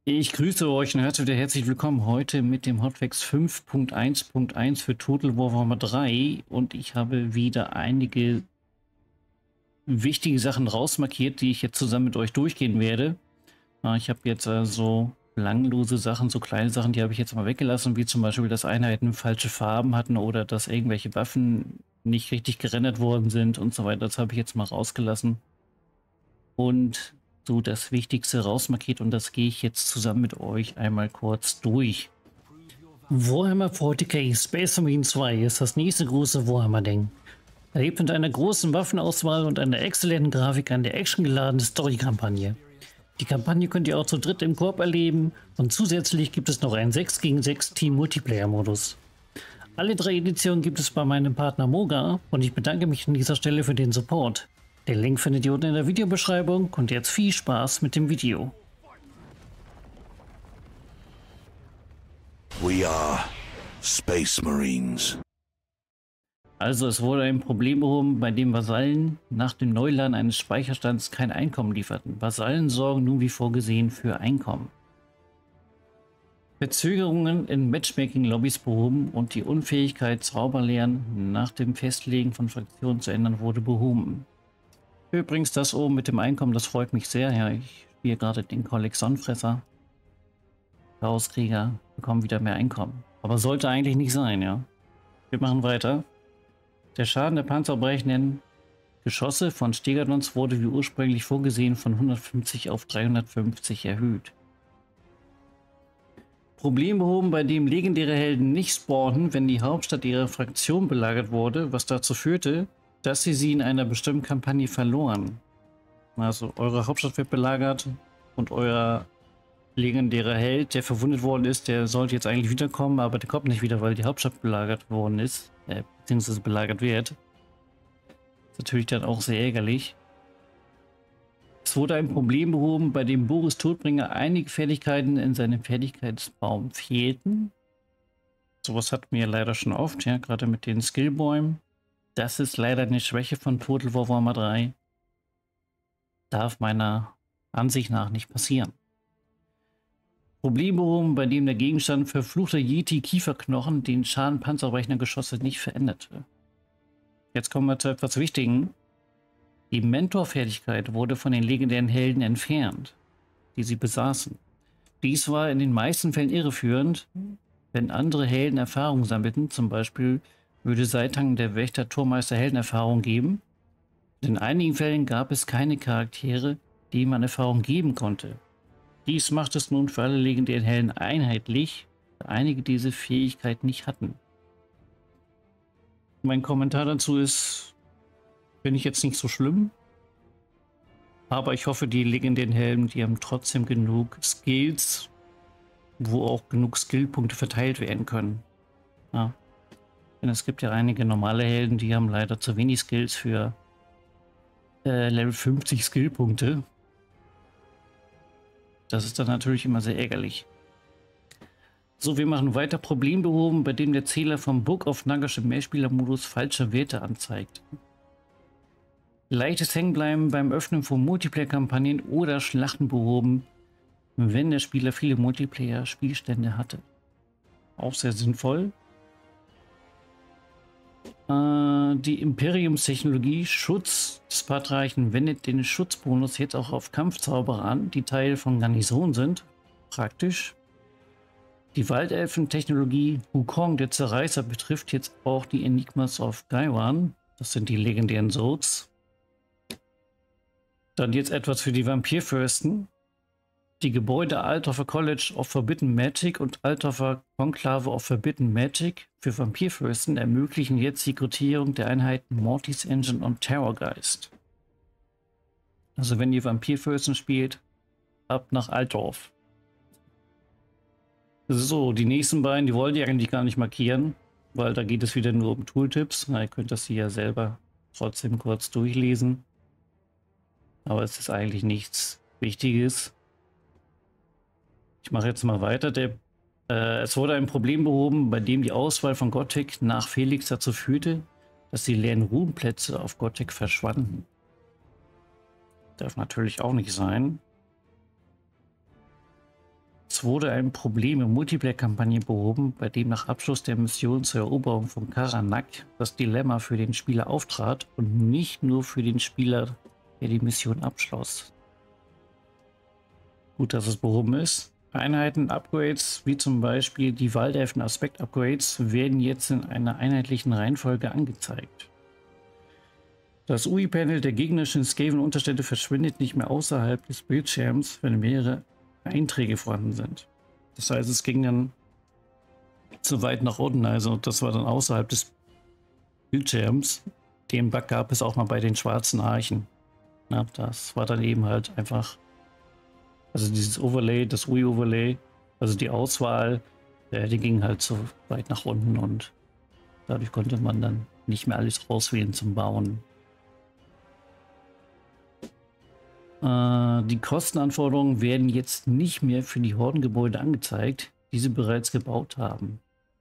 Ich grüße euch und herzlich willkommen heute mit dem Hotfix 5.1.1 für Total War Warhammer 3 und ich habe wieder einige wichtige Sachen rausmarkiert, die ich jetzt zusammen mit euch durchgehen werde. Ich habe jetzt so belanglose Sachen, so kleine Sachen, die habe ich jetzt mal weggelassen, wie zum Beispiel, dass Einheiten falsche Farben hatten oder dass irgendwelche Waffen nicht richtig gerendert worden sind und so weiter. Das habe ich jetzt mal rausgelassen. Und so das Wichtigste rausmarkiert und das gehe ich jetzt zusammen mit euch einmal kurz durch. Warhammer 40k Space Marine 2 ist das nächste große Warhammer-Ding. Er lebt mit einer großen Waffenauswahl und einer exzellenten Grafik an der actiongeladenen Story-Kampagne. Die Kampagne könnt ihr auch zu dritt im Koop erleben und zusätzlich gibt es noch einen 6 gegen 6 Team-Multiplayer-Modus. Alle 3 Editionen gibt es bei meinem Partner Moga und ich bedanke mich an dieser Stelle für den Support. Den Link findet ihr unten in der Videobeschreibung und jetzt viel Spaß mit dem Video. We are Space Marines. Also es wurde ein Problem behoben, bei dem Vasallen nach dem Neuladen eines Speicherstands kein Einkommen lieferten. Vasallen sorgen nun wie vorgesehen für Einkommen. Verzögerungen in Matchmaking-Lobbys behoben und die Unfähigkeit, Zauberlehren nach dem Festlegen von Fraktionen zu ändern, wurde behoben. Übrigens, das oben mit dem Einkommen, das freut mich sehr. Ja, ich spiele gerade den Kollektionfresser. Chaoskrieger bekommen wieder mehr Einkommen. Aber sollte eigentlich nicht sein, ja. Wir machen weiter. Der Schaden der panzerbrechenden Geschosse von Stegadons wurde wie ursprünglich vorgesehen von 150 auf 350 erhöht. Problem behoben, bei dem legendäre Helden nicht spawnen, wenn die Hauptstadt ihrer Fraktion belagert wurde, was dazu führte, dass sie in einer bestimmten Kampagne verloren. Also eure Hauptstadt wird belagert und euer legendärer Held, der verwundet worden ist, der sollte jetzt eigentlich wiederkommen, aber der kommt nicht wieder, weil die Hauptstadt belagert worden ist, beziehungsweise belagert wird. Ist natürlich dann auch sehr ärgerlich. Es wurde ein Problem behoben, bei dem Boris Todbringer einige Fertigkeiten in seinem Fertigkeitsbaum fehlten. Sowas hatten wir leider schon oft, ja, gerade mit den Skillbäumen. Das ist leider eine Schwäche von Total War Warhammer 3. Darf meiner Ansicht nach nicht passieren. Problem behoben, bei dem der Gegenstand verfluchter Yeti-Kieferknochen den Schaden panzerbrechender Geschosse nicht veränderte. Jetzt kommen wir zu etwas Wichtigem. Die Mentorfertigkeit wurde von den legendären Helden entfernt, die sie besaßen. Dies war in den meisten Fällen irreführend, wenn andere Helden Erfahrung sammelten, zum Beispiel würde Seitan der Wächter Tormeister Heldenerfahrung geben. In einigen Fällen gab es keine Charaktere, denen man Erfahrung geben konnte. Dies macht es nun für alle legendären Helden einheitlich, da einige diese Fähigkeit nicht hatten. Mein Kommentar dazu ist, finde ich jetzt nicht so schlimm, aber ich hoffe, die legendären Helden, die haben trotzdem genug Skills, wo auch genug Skillpunkte verteilt werden können. Ja. Denn es gibt ja einige normale Helden, die haben leider zu wenig Skills für Level 50 Skillpunkte. Das ist dann natürlich immer sehr ärgerlich. So, wir machen weiter. Problem behoben, bei dem der Zähler vom Book of Nagash im Mehrspielermodus falsche Werte anzeigt. Leichtes Hängenbleiben beim Öffnen von Multiplayer-Kampagnen oder Schlachten behoben, wenn der Spieler viele Multiplayer-Spielstände hatte. Auch sehr sinnvoll. Die Imperiumstechnologie Schutz des Patriarchen wendet den Schutzbonus jetzt auch auf Kampfzauberer an, die Teil von Garnison sind. Praktisch. Die Waldelfen-Technologie Wukong der Zerreißer betrifft jetzt auch die Enigmas of Gaiwan. Das sind die legendären Swords. Dann jetzt etwas für die Vampirfürsten. Die Gebäude Altdorfer College of Forbidden Magic und Altdorfer Konklave of Forbidden Magic für Vampirfürsten ermöglichen jetzt die Rekrutierung der Einheiten Mortis Engine und Terrorgeist. Also wenn ihr Vampirfürsten spielt, ab nach Altdorf. So, die nächsten beiden, die wollte ich eigentlich gar nicht markieren, weil da geht es wieder nur um Tooltips. Na, ihr könnt das hier ja selber trotzdem kurz durchlesen. Aber es ist eigentlich nichts Wichtiges. Ich mache jetzt mal weiter. Es wurde ein Problem behoben, bei dem die Auswahl von Gothic nach Felix dazu führte, dass die leeren Ruhmplätze auf Gothic verschwanden. Darf natürlich auch nicht sein. Es wurde ein Problem im Multiplayer-Kampagne behoben, bei dem nach Abschluss der Mission zur Eroberung von Karanak das Dilemma für den Spieler auftrat und nicht nur für den Spieler, der die Mission abschloss. Gut, dass es behoben ist. Einheiten-Upgrades, wie zum Beispiel die Waldelfen-Aspekt-Upgrades, werden jetzt in einer einheitlichen Reihenfolge angezeigt. Das UI-Panel der gegnerischen Skaven-Unterstände verschwindet nicht mehr außerhalb des Bildschirms, wenn mehrere Einträge vorhanden sind. Das heißt, es ging dann zu weit nach unten, also das war dann außerhalb des Bildschirms. Den Bug gab es auch mal bei den schwarzen Archen. Ja, das war dann eben halt einfach, also dieses Overlay, das UI-Overlay, also die Auswahl, die ging halt zu weit nach unten und dadurch konnte man dann nicht mehr alles auswählen zum Bauen. Die Kostenanforderungen werden jetzt nicht mehr für die Hordengebäude angezeigt, die sie bereits gebaut haben.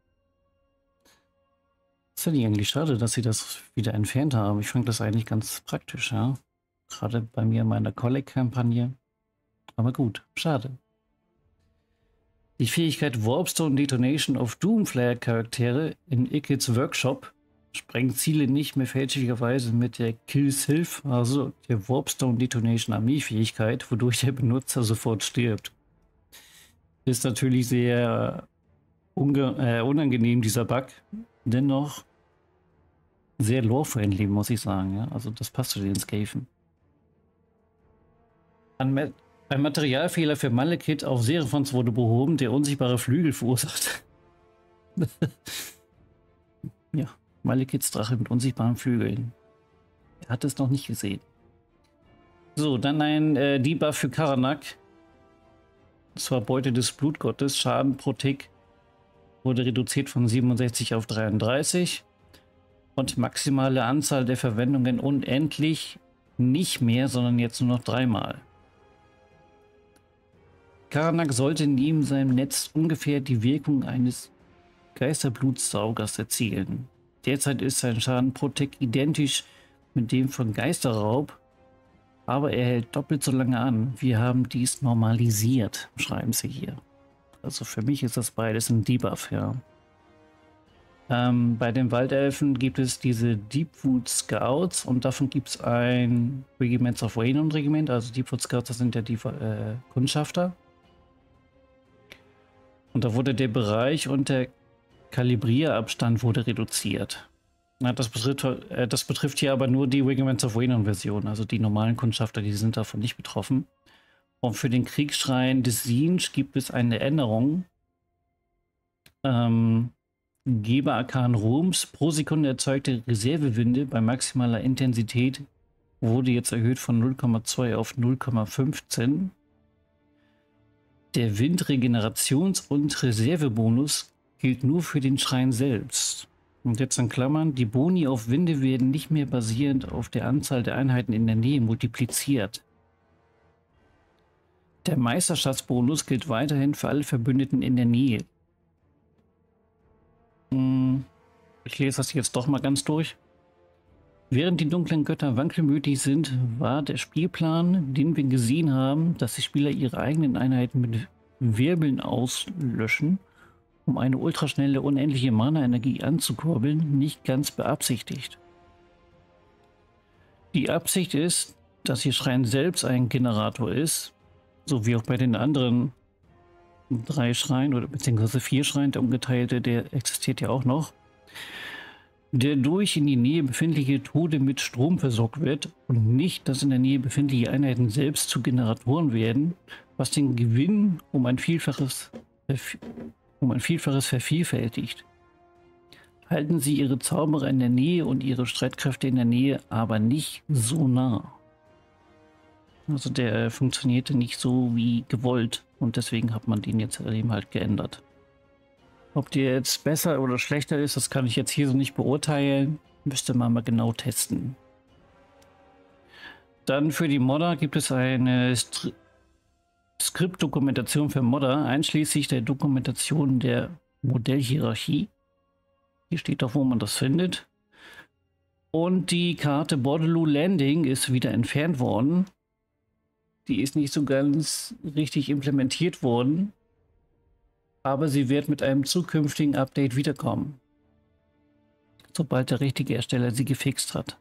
Das finde ich eigentlich schade, dass sie das wieder entfernt haben. Ich fand das eigentlich ganz praktisch, ja. Gerade bei mir in meiner Collect-Kampagne. Aber gut, schade. Die Fähigkeit Warpstone Detonation of Doomflayer-Charaktere in Ikits Workshop sprengt Ziele nicht mehr fälschlicherweise mit der Kill-Sylph, also der Warpstone Detonation Armee-Fähigkeit, wodurch der Benutzer sofort stirbt. Ist natürlich sehr unangenehm, dieser Bug. Dennoch sehr lore-friendly, muss ich sagen. Ja? Also das passt zu den Skaven. Ein Materialfehler für Malekith auf Seraphons wurde behoben, der unsichtbare Flügel verursacht. Ja. Malekiths Drache mit unsichtbaren Flügeln. Er hat es noch nicht gesehen. So, dann ein Debuff für Karanak. Das war Beute des Blutgottes. Schaden pro Tick wurde reduziert von 67 auf 33. Und maximale Anzahl der Verwendungen unendlich nicht mehr, sondern jetzt nur noch 3-mal. Karanak sollte neben seinem Netz ungefähr die Wirkung eines Geisterblutssaugers erzielen. Derzeit ist sein Schaden pro Tick identisch mit dem von Geisterraub, aber er hält doppelt so lange an. Wir haben dies normalisiert, schreiben sie hier. Also für mich ist das beides ein Debuff, ja. Bei den Waldelfen gibt es diese Deepwood Scouts und davon gibt es ein Regiments of Waynon Regiment. Also Deepwood Scouts, das sind ja die Kundschafter. Und da wurde der Bereich und der Kalibrierabstand wurde reduziert. Ja, das betrifft hier aber nur die Regiments of Waynon Version, also die normalen Kundschafter, die sind davon nicht betroffen. Und für den Kriegsschrein des Siege gibt es eine Änderung. Geber Arkan Ruhms pro Sekunde erzeugte Reservewinde bei maximaler Intensität wurde jetzt erhöht von 0,2 auf 0,15. Der Windregenerations- und Reservebonus gilt nur für den Schrein selbst. Und jetzt in Klammern, die Boni auf Winde werden nicht mehr basierend auf der Anzahl der Einheiten in der Nähe multipliziert. Der Meisterschaftsbonus gilt weiterhin für alle Verbündeten in der Nähe. Ich lese das jetzt doch mal ganz durch. Während die dunklen Götter wankelmütig sind, war der Spielplan, den wir gesehen haben, dass die Spieler ihre eigenen Einheiten mit Wirbeln auslöschen, um eine ultraschnelle, unendliche Mana-Energie anzukurbeln, nicht ganz beabsichtigt. Die Absicht ist, dass ihr Schrein selbst ein Generator ist, so wie auch bei den anderen 3 Schreinen oder beziehungsweise 4 Schreinen, der ungeteilte, der existiert ja auch noch, der durch in die Nähe befindliche Tode mit Strom versorgt wird und nicht, dass in der Nähe befindliche Einheiten selbst zu Generatoren werden, was den Gewinn um ein Vielfaches vervielfältigt. Halten Sie Ihre Zauberer in der Nähe und Ihre Streitkräfte in der Nähe, aber nicht so nah. Also der funktionierte nicht so wie gewollt und deswegen hat man den jetzt eben halt geändert. Ob der jetzt besser oder schlechter ist, das kann ich jetzt hier so nicht beurteilen. Müsste man mal genau testen. Dann für die Modder gibt es eine Skriptdokumentation für Modder, einschließlich der Dokumentation der Modellhierarchie. Hier steht auch, wo man das findet. Und die Karte Bordeloo Landing ist wieder entfernt worden. Die ist nicht so ganz richtig implementiert worden. Aber sie wird mit einem zukünftigen Update wiederkommen. Sobald der richtige Ersteller sie gefixt hat.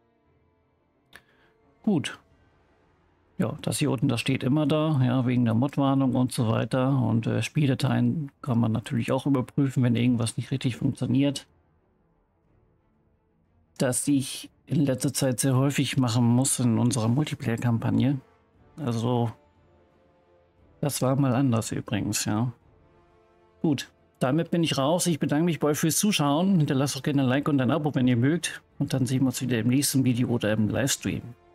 Gut. Ja, das hier unten, das steht immer da, ja, wegen der Mod-Warnung und so weiter. Und Spieldateien kann man natürlich auch überprüfen, wenn irgendwas nicht richtig funktioniert. Das ich in letzter Zeit sehr häufig machen muss in unserer Multiplayer-Kampagne. Also, das war mal anders übrigens, ja. Gut, damit bin ich raus. Ich bedanke mich bei euch fürs Zuschauen. Hinterlasst auch gerne ein Like und ein Abo, wenn ihr mögt. Und dann sehen wir uns wieder im nächsten Video oder im Livestream.